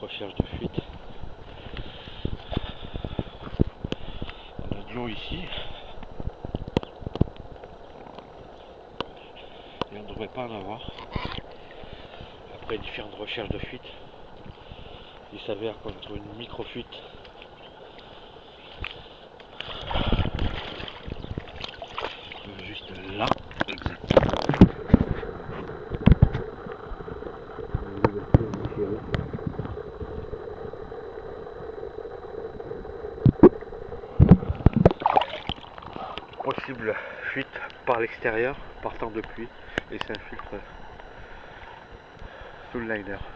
Recherche de fuite. On a de l'eau ici. Et on ne devrait pas en avoir. Après différentes recherches de fuite, il s'avère qu'on trouve une micro-fuite. Juste là, exactement. Possible fuite par l'extérieur, par temps de pluie, et s'infiltre sous le liner.